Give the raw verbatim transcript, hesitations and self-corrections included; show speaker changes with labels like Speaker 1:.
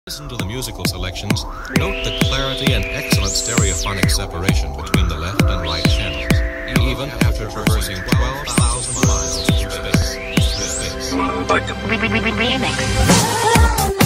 Speaker 1: Listen to the musical selections, note the clarity and excellent stereophonic separation between the left and right channels, even after traversing twelve thousand miles through space. Space.
Speaker 2: Remix.